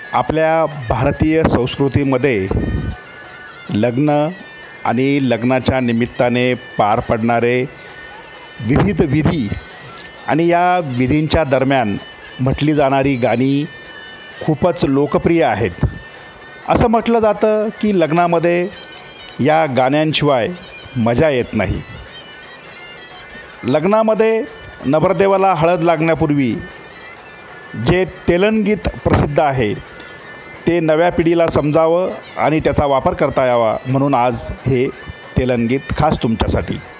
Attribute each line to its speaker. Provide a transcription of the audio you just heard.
Speaker 1: आपल्या भारतीय संस्कृतीमध्ये लग्न आणि लग्नाच्या निमित्ताने पार पडणारे विविध विधी आणि या विधींच्या दरम्यान म्हटली जाणारी गाणी खूपच लोकप्रिय आहेत. असं म्हटलं जातं की लग्नामध्ये या गाण्यांशिवाय मजा येत नाही. लग्नामध्ये नवरदेवाला हळद लागण्यापूर्वी जे तेलनगीत प्रसिद्ध आहे ते नव्या पिढीला समजावं आणि त्याचा वापर करता यावा म्हणून आज हे तेलनगीत खास तुमच्यासाठी.